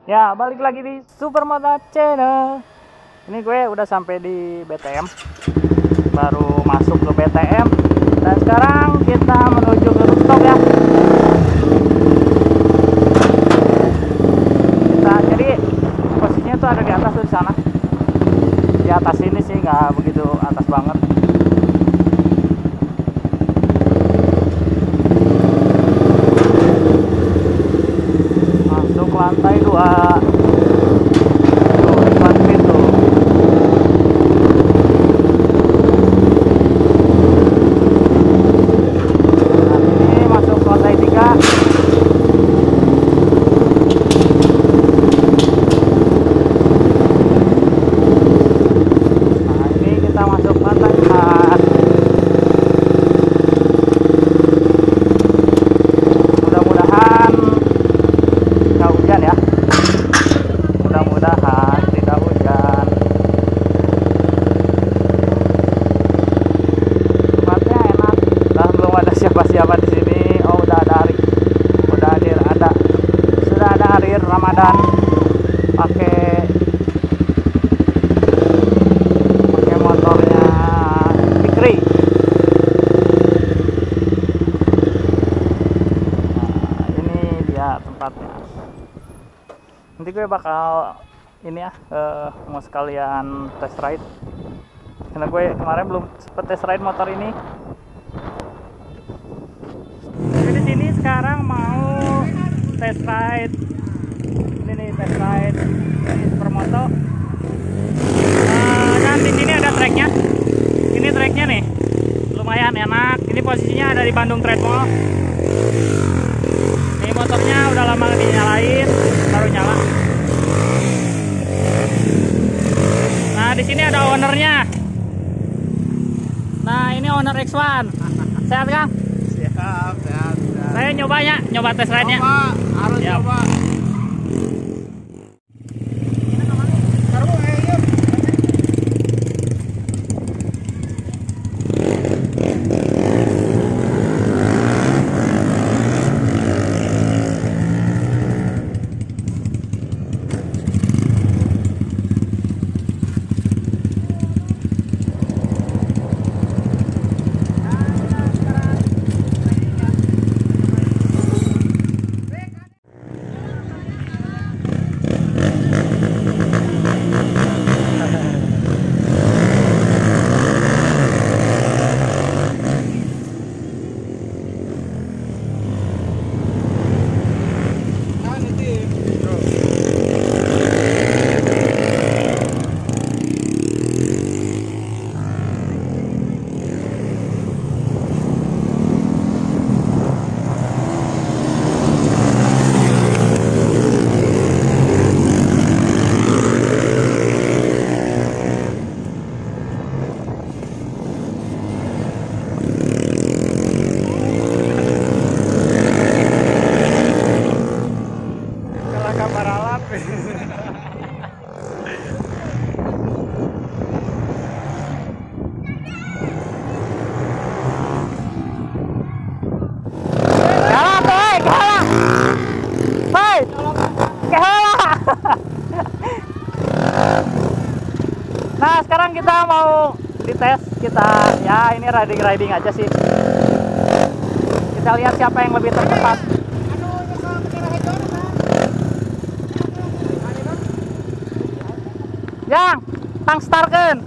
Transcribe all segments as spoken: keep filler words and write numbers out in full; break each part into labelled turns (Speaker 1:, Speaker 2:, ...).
Speaker 1: Ya, balik lagi di Supermoto Channel. Ini gue udah sampai di B T M. Baru masuk ke B T M. Dan sekarang kita menuju ke rooftop ya. Kita jadi posisinya tuh ada di atas tuh di sana. Di atas ini sih nggak begitu atas banget. Masuk lantai dua. Tuh, depan pintu. Nah, ini masuk lantai tiga. Nah, ini kita masuk lantai empat. Mudah-mudahan tidak hujan ya, mudah-mudahan tidak hujan. Tempatnya enak dan belum ada siapa-siapa di sini. Oh, udah ada hari, udah hadir ada sudah ada hari Ramadan pakai pakai motornya Fikri. Nah, ini dia tempatnya. Nanti gue bakal ini ya, uh, mau sekalian test ride karena gue kemarin belum sempet test ride motor ini. Jadi di sini sekarang mau test ride ini nih, test ride dari Supermoto. Uh, dan di sini ada tracknya. Ini tracknya nih lumayan enak. Ini posisinya ada di Bandung Trade Mall. Ini motornya udah lama dinyalain, baru nyala. Nah, di sini ada ownernya. Nah, ini owner X satu. Sehat, Kang?
Speaker 2: Siap, sehat, sehat.
Speaker 1: Saya nyobanya, nyoba test ride-nya.
Speaker 2: Coba, harus
Speaker 1: Siap.
Speaker 2: coba.
Speaker 1: Nah, sekarang kita mau dites. Kita ya ini riding riding aja sih. Kita lihat siapa yang lebih tercepat. Yang tang starken.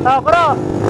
Speaker 1: Nah, bro.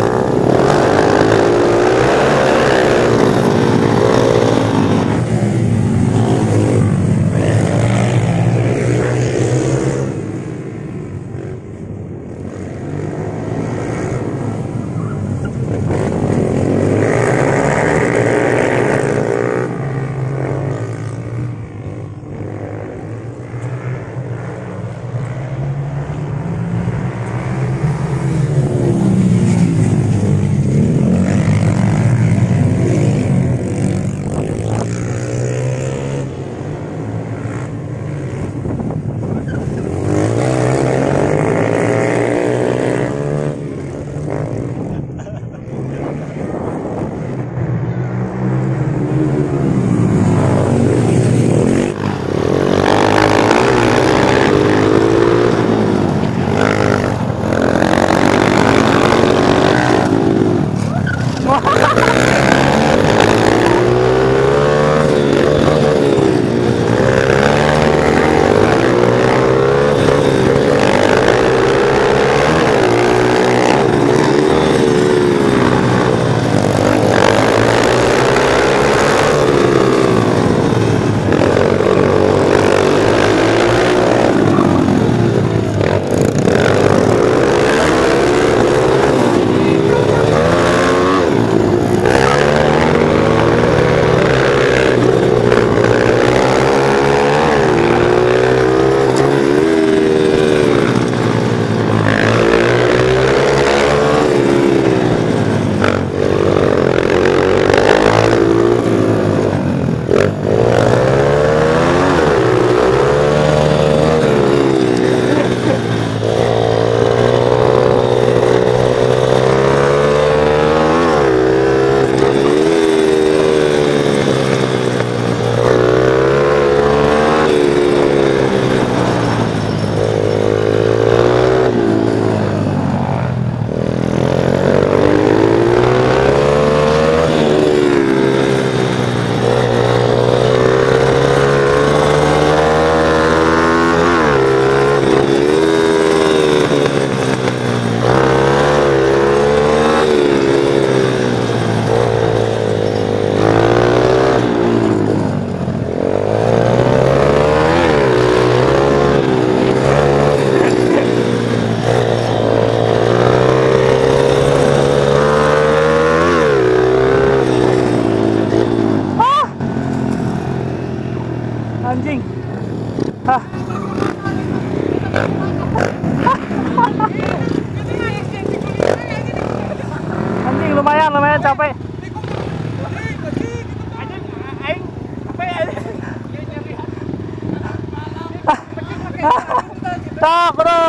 Speaker 1: Anjing. Hah. Anjing lumayan, lumayan capek. Tak, bro.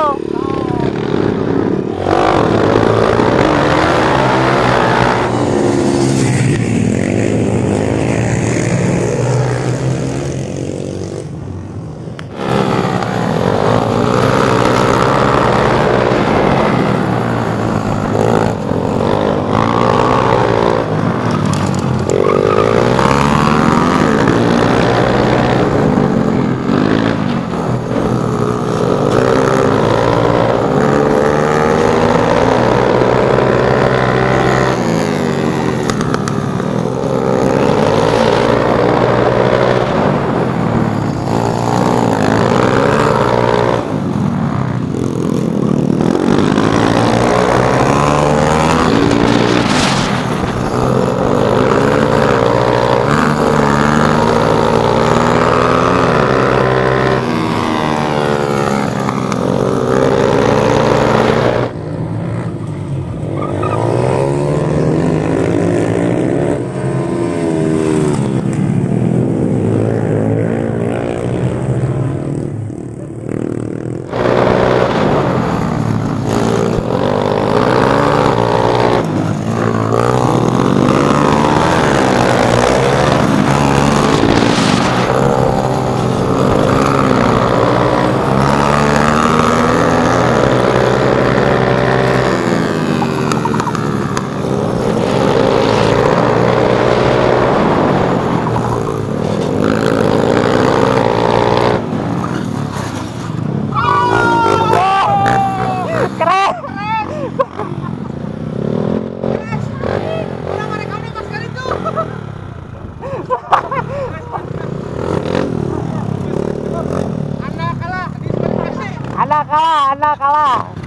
Speaker 3: kalah, Anda kalah.